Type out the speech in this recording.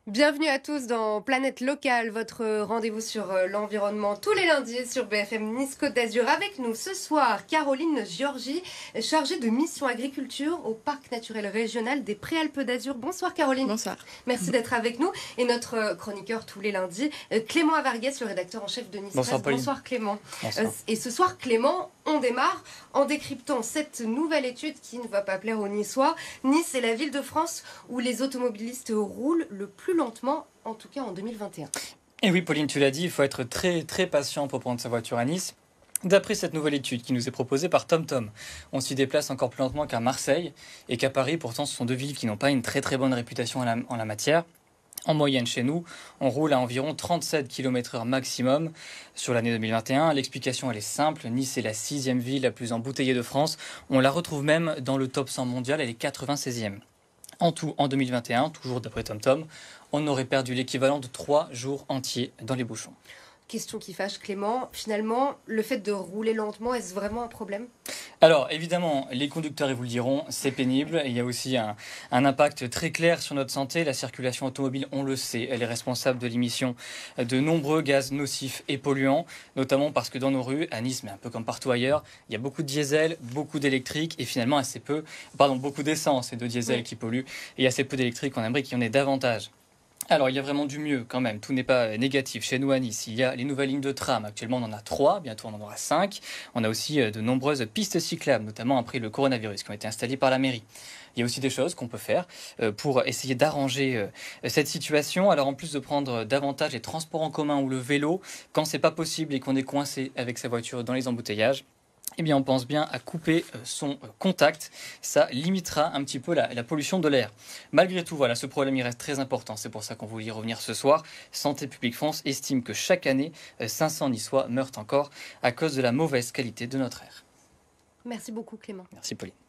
Bienvenue à tous dans Planète Locale, votre rendez-vous sur l'environnement tous les lundis sur BFM Nice Côte d'Azur. Avec nous ce soir, Caroline Giorgi, chargée de mission agriculture au Parc naturel régional des Préalpes d'Azur. Bonsoir Caroline. Bonsoir. Merci d'être avec nous. Et notre chroniqueur tous les lundis, Clément Avarguès, le rédacteur en chef de Nice Bonsoir, Presse. Bonsoir Clément. Bonsoir. Et ce soir Clément, on démarre en décryptant cette nouvelle étude qui ne va pas plaire aux Niçois. Nice est la ville de France où les automobilistes roulent le plus lentement, en tout cas en 2021. Et oui, Pauline, tu l'as dit, il faut être très très patient pour prendre sa voiture à Nice. D'après cette nouvelle étude qui nous est proposée par TomTom, on s'y déplace encore plus lentement qu'à Marseille et qu'à Paris. Pourtant, ce sont deux villes qui n'ont pas une très très bonne réputation en la matière. En moyenne, chez nous, on roule à environ 37 km/h maximum sur l'année 2021. L'explication, elle est simple. Nice est la 6e ville la plus embouteillée de France. On la retrouve même dans le top 100 mondial, elle est 96e. En tout, en 2021, toujours d'après TomTom, on aurait perdu l'équivalent de 3 jours entiers dans les bouchons. Question qui fâche Clément, finalement, le fait de rouler lentement, est-ce vraiment un problème ? Alors, évidemment, les conducteurs, ils vous le diront, c'est pénible. Il y a aussi un impact très clair sur notre santé. La circulation automobile, on le sait, elle est responsable de l'émission de nombreux gaz nocifs et polluants, notamment parce que dans nos rues, à Nice, mais un peu comme partout ailleurs, il y a beaucoup de diesel, beaucoup d'électrique et finalement beaucoup d'essence et de diesel qui polluent et assez peu d'électrique. On aimerait qu'il y en ait davantage. Alors, il y a vraiment du mieux quand même, tout n'est pas négatif. Chez nous à Nice, il y a les nouvelles lignes de tram. Actuellement, on en a 3, bientôt on en aura 5. On a aussi de nombreuses pistes cyclables, notamment après le coronavirus, qui ont été installées par la mairie. Il y a aussi des choses qu'on peut faire pour essayer d'arranger cette situation. Alors, en plus de prendre davantage les transports en commun ou le vélo, quand c'est pas possible et qu'on est coincé avec sa voiture dans les embouteillages, eh bien, on pense bien à couper son contact. Ça limitera un petit peu la pollution de l'air. Malgré tout, voilà, ce problème il reste très important. C'est pour ça qu'on voulait y revenir ce soir. Santé publique France estime que chaque année, 500 Niçois meurent encore à cause de la mauvaise qualité de notre air. Merci beaucoup Clément. Merci Pauline.